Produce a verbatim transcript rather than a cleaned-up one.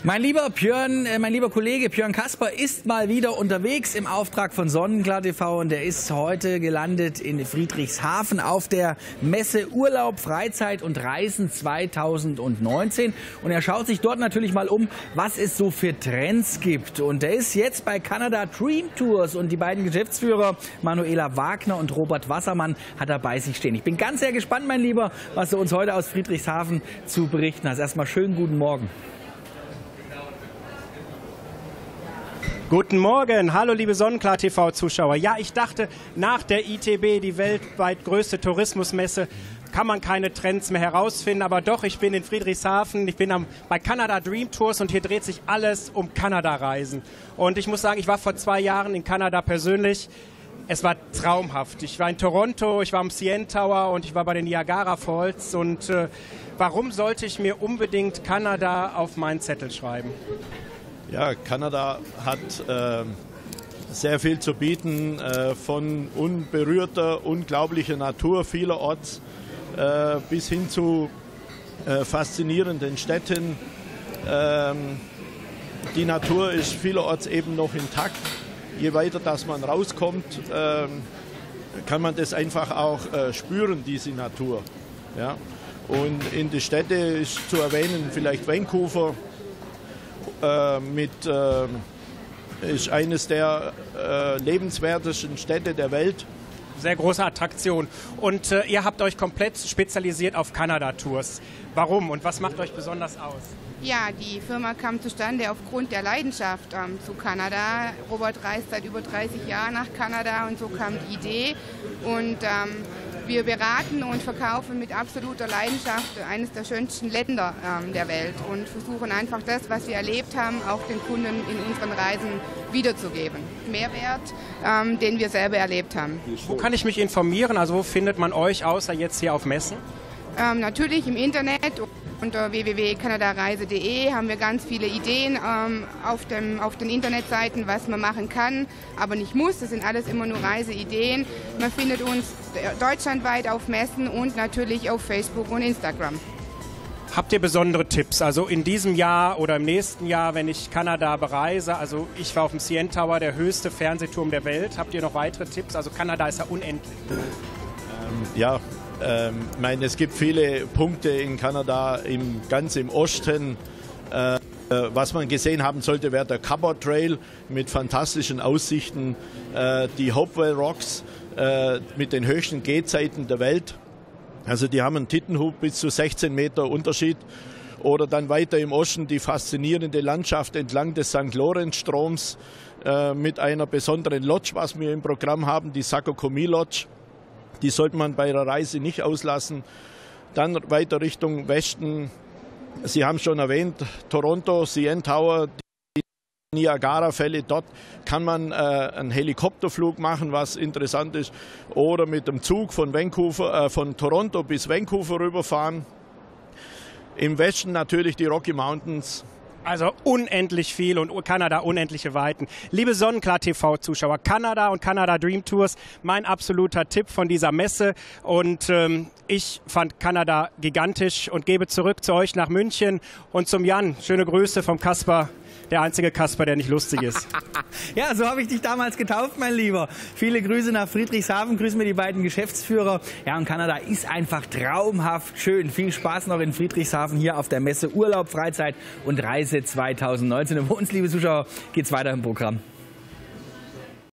Mein lieber Björn, äh, mein lieber Kollege Björn Kasper ist mal wieder unterwegs im Auftrag von Sonnenklar T V und er ist heute gelandet in Friedrichshafen auf der Messe Urlaub, Freizeit und Reisen zweitausendneunzehn und er schaut sich dort natürlich mal um, was es so für Trends gibt. Und er ist jetzt bei Canada Dream Tours und die beiden Geschäftsführer Manuela Wagner und Robert Wassermann hat er bei sich stehen. Ich bin ganz sehr gespannt, mein Lieber, was du uns heute aus Friedrichshafen zu berichten hast. Erstmal schönen guten Morgen. Guten Morgen, hallo liebe Sonnenklar T V-Zuschauer. Ja, ich dachte, nach der I T B, die weltweit größte Tourismusmesse, kann man keine Trends mehr herausfinden. Aber doch, ich bin in Friedrichshafen, ich bin am, bei Canada Dream Tours und hier dreht sich alles um Kanada-Reisen. Und ich muss sagen, ich war vor zwei Jahren in Kanada persönlich. Es war traumhaft. Ich war in Toronto, ich war am C N Tower und ich war bei den Niagara Falls. Und äh, warum sollte ich mir unbedingt Kanada auf meinen Zettel schreiben? Ja, Kanada hat äh, sehr viel zu bieten, äh, von unberührter, unglaublicher Natur vielerorts äh, bis hin zu äh, faszinierenden Städten. Ähm, die Natur ist vielerorts eben noch intakt. Je weiter dass man rauskommt, äh, kann man das einfach auch äh, spüren, diese Natur. Ja? Und in die Städte ist zu erwähnen vielleicht Vancouver. Äh, mit, äh, ist eines der äh, lebenswertesten Städte der Welt. Sehr große Attraktion. Und äh, ihr habt euch komplett spezialisiert auf Kanada-Tours. Warum und was macht euch besonders aus? Ja, die Firma kam zustande aufgrund der Leidenschaft ähm, zu Kanada. Robert reist seit über dreißig Jahren nach Kanada und so kam die Idee. Und ähm, wir beraten und verkaufen mit absoluter Leidenschaft eines der schönsten Länder ähm, der Welt und versuchen einfach das, was wir erlebt haben, auch den Kunden in unseren Reisen wiederzugeben. Mehrwert, ähm, den wir selber erlebt haben. Wo kann ich mich informieren? Also wo findet man euch außer jetzt hier auf Messen? Ähm, natürlich im Internet. Unter w w w punkt kanadareise punkt de haben wir ganz viele Ideen ähm, auf, dem, auf den Internetseiten, was man machen kann, aber nicht muss. Das sind alles immer nur Reiseideen. Man findet uns deutschlandweit auf Messen und natürlich auf Facebook und Instagram. Habt ihr besondere Tipps? Also in diesem Jahr oder im nächsten Jahr, wenn ich Kanada bereise, also ich war auf dem C N Tower, der höchste Fernsehturm der Welt. Habt ihr noch weitere Tipps? Also Kanada ist ja unendlich. Ähm, ja. Ich meine, es gibt viele Punkte in Kanada, im, ganz im Osten. Äh, was man gesehen haben sollte, wäre der Cabot Trail mit fantastischen Aussichten, äh, die Hopewell Rocks äh, mit den höchsten Gehzeiten der Welt. Also die haben einen Tittenhub bis zu sechzehn Meter Unterschied. Oder dann weiter im Osten die faszinierende Landschaft entlang des Sankt Lorenz-Stroms äh, mit einer besonderen Lodge, was wir im Programm haben, die Sakokomi Lodge. Die sollte man bei der Reise nicht auslassen. Dann weiter Richtung Westen. Sie haben schon erwähnt, Toronto, C N Tower, die Niagara-Fälle. Dort kann man äh, einen Helikopterflug machen, was interessant ist. Oder mit dem Zug von, Vancouver, äh, von Toronto bis Vancouver rüberfahren. Im Westen natürlich die Rocky Mountains. Also unendlich viel und Kanada unendliche Weiten. Liebe Sonnenklar T V-Zuschauer, Kanada und Canada Dream Tours, mein absoluter Tipp von dieser Messe. Und ähm, ich fand Kanada gigantisch und gebe zurück zu euch nach München und zum Jan. Schöne Grüße vom Kasper, der einzige Kasper, der nicht lustig ist. Ja, so habe ich dich damals getauft, mein Lieber. Viele Grüße nach Friedrichshafen, grüßen mir die beiden Geschäftsführer. Ja, und Kanada ist einfach traumhaft schön. Viel Spaß noch in Friedrichshafen hier auf der Messe Urlaub, Freizeit und Reise zweitausendneunzehn. Und für uns, liebe Zuschauer, geht's weiter im Programm.